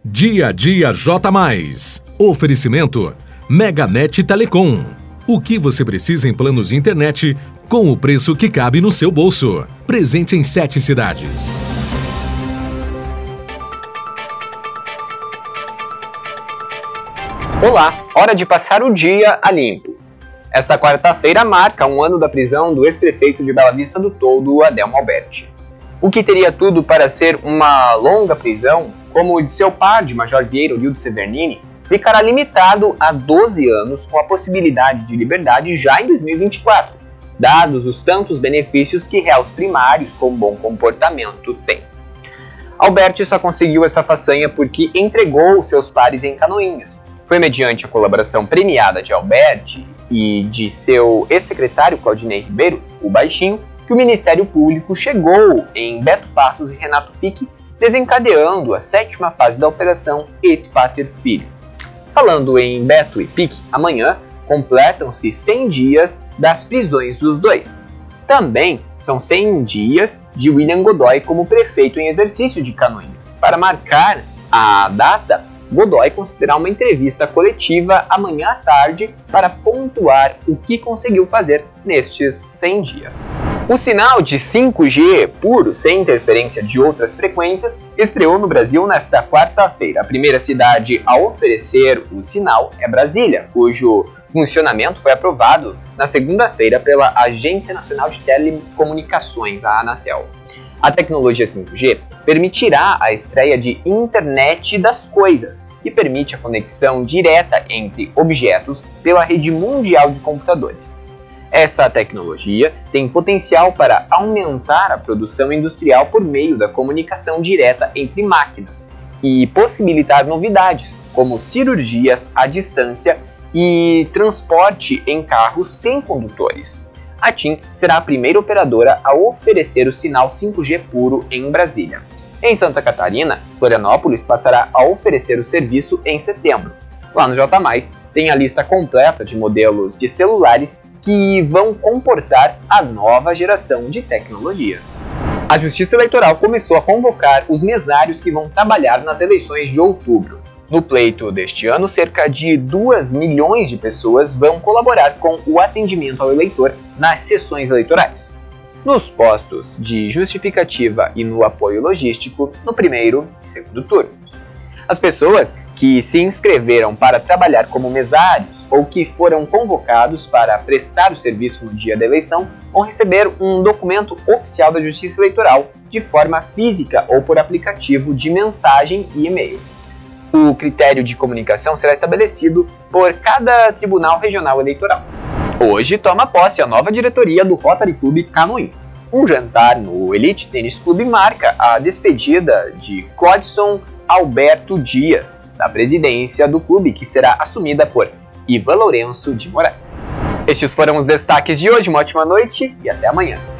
Dia a dia J+. Oferecimento Meganet Telecom. O que você precisa em planos de internet com o preço que cabe no seu bolso. Presente em 7 cidades. Olá, hora de passar o dia a limpo. Esta quarta-feira marca um ano da prisão do ex-prefeito de Bela Vista do Toldo, Adelmo Alberti. O que teria tudo para ser uma longa prisão, como o de seu par de Major Vieira Orildo Severnini, ficará limitado a 12 anos com a possibilidade de liberdade já em 2024, dados os tantos benefícios que réus primários com bom comportamento têm. Alberti só conseguiu essa façanha porque entregou seus pares em Canoinhas. Foi mediante a colaboração premiada de Alberti e de seu ex-secretário Claudinei Ribeiro, o Baixinho, que o Ministério Público chegou em Beto Passos e Renato Pique, desencadeando a 7ª fase da Operação Et Pater Filho. Falando em Beto e Pique, amanhã completam-se 100 dias das prisões dos dois. Também são 100 dias de William Godoy como prefeito em exercício de Canoinhas. Para marcar a data, Godoy considerará uma entrevista coletiva amanhã à tarde para pontuar o que conseguiu fazer nestes 100 dias. O sinal de 5G puro, sem interferência de outras frequências, estreou no Brasil nesta quarta-feira. A primeira cidade a oferecer o sinal é Brasília, cujo funcionamento foi aprovado na segunda-feira pela Agência Nacional de Telecomunicações, a Anatel. A tecnologia 5G permitirá a estreia de Internet das Coisas e permite a conexão direta entre objetos pela rede mundial de computadores. Essa tecnologia tem potencial para aumentar a produção industrial por meio da comunicação direta entre máquinas e possibilitar novidades como cirurgias à distância e transporte em carros sem condutores. A TIM será a primeira operadora a oferecer o sinal 5G puro em Brasília. Em Santa Catarina, Florianópolis passará a oferecer o serviço em setembro. Lá no J+, tem a lista completa de modelos de celulares que vão comportar a nova geração de tecnologia. A Justiça Eleitoral começou a convocar os mesários que vão trabalhar nas eleições de outubro. No pleito deste ano, cerca de 2 milhões de pessoas vão colaborar com o atendimento ao eleitor nas sessões eleitorais, nos postos de justificativa e no apoio logístico no primeiro e segundo turnos. As pessoas que se inscreveram para trabalhar como mesários ou que foram convocados para prestar o serviço no dia da eleição vão receber um documento oficial da Justiça Eleitoral de forma física ou por aplicativo de mensagem e e-mail. O critério de comunicação será estabelecido por cada Tribunal Regional Eleitoral. Hoje toma posse a nova diretoria do Rotary Clube Canoinhas. Um jantar no Elite Tênis Clube marca a despedida de Codson Alberto Dias, da presidência do clube, que será assumida por Ivan Lourenço de Moraes. Estes foram os destaques de hoje, uma ótima noite e até amanhã.